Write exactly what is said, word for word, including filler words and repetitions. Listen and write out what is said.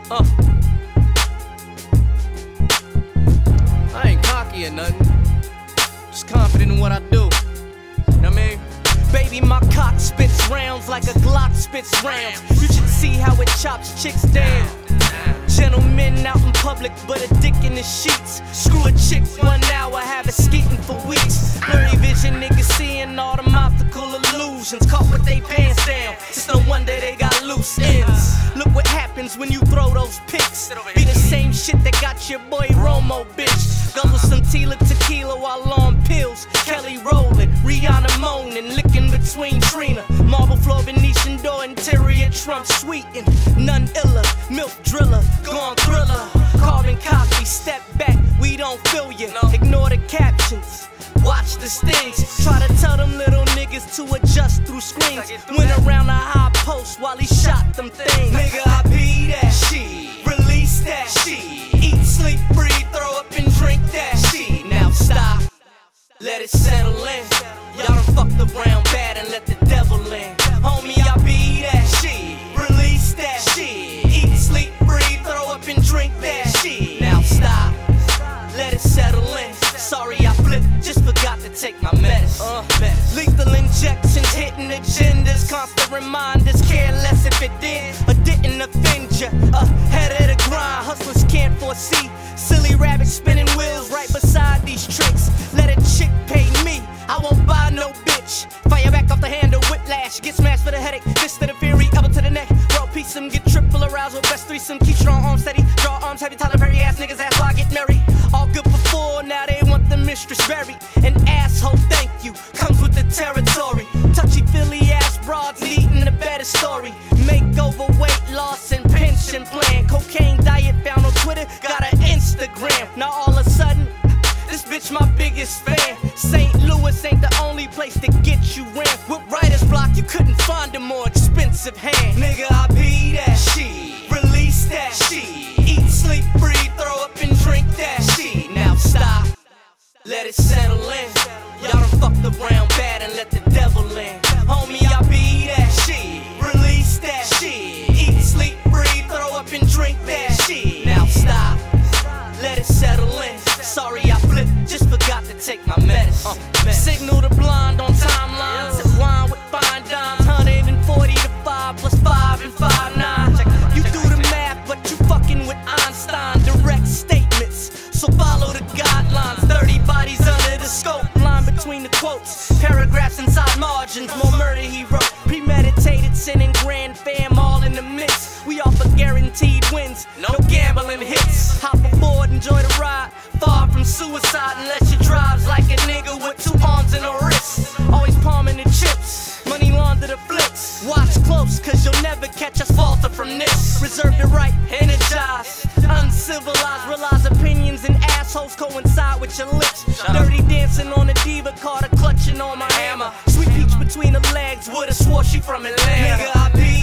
Uh. I ain't cocky or nothing, just confident in what I do. You know what I mean? Baby, my cock spits rounds like a Glock spits rounds. You should see how it chops chicks down. Gentlemen out in public, but a dick in the sheets. Screw a chick one hour, have it skeeting for weeks. Blurry vision, niggas seeing all them optical illusions. Caught with they pants down, it's no wonder they got loose ends. Look what happens when you throw those pics. Be the same shit that got your boy Romo, bitch. Guzzle some Tila tequila while on pills. Kelly rolling, Rihanna moaning, licking between Trina. Marble floor, Venetian door, interior Trump sweetened. None iller, milk driller, gone thriller. Carbon copy, step back, we don't feel you. Ignore the captions, watch the stings. Try to tell them little niggas to adjust through screens. Went around the high post while he shot them things. Nigga, I be that shit, release that shit. Eat, sleep, breathe, throw up and drink that shit. Now stop, let it settle in. Y'all done fucked around bad and let the devil in. Homie, I be that shit, release that shit. Eat, sleep, breathe, throw up and drink that shit. Now stop, let it settle in. Sorry I flipped, just forgot to take my medicine. Uh, Lethal injections hitting agendas, constant reminders, care less if it did or didn't offend ya. Ahead of the grind, hustlers can't foresee. Silly rabbits spinning wheels right beside these tricks. Let a chick pay me, I won't buy no bitch. Fire back off the handle, whiplash, get smashed for the headache. Fist to the fury, elbow to the neck. Roll piece them, get triple arousal, best threesome. Keep strong arms steady, draw arms heavy. Tyler Perry ass niggas ass why I get married. All good before, now they want the mistress buried. An asshole, thank you, comes with the territory. Touchy-feely ass broads needing a better story. Makeover, weight loss, and pension plan. Cocaine diet found on Twitter, got an Instagram. Now all of a sudden, this bitch my biggest fan. Saint Louis ain't the only place to get you ran. With writer's block, you couldn't find a more expensive hand. Nigga, I be that shit, release that shit. Eat, sleep, breathe, throw up and drink that shit. Now stop, let it settle in. Y'all done fucked around bad and let the devil in. Homie, I be that shit, release that shit. Eat, sleep, breathe, throw up and drink that shit. Now stop, let it settle in. Sorry I flipped, just forgot to take my medicine. Uh, Signal the blind on timelines, and wine with fine dimes. one hundred forty to five plus five and five nine. You do the math, but you fucking with Einstein. Direct statements, so follow the guidelines. thirty bodies under the scope, line between the quotes. Paragraphs inside margins, more murder he wrote. Premeditated sin and grand fam all in the mix. We offer guaranteed wins, no gambling hits. Hop aboard, enjoy the ride, far from suicide unless you drives like a nigga with two arms and a wrist. Always palming the chips, money launder the flicks. Watch close, cause you'll never catch us falter from this. Reserve the right, energize, uncivilized. Realize opinions and assholes coincide with your lips. Dirty dancing on a diva, Carter clutching on my hammer. Sweet peach between the legs, would've swore she from Atlanta. Nigga, I be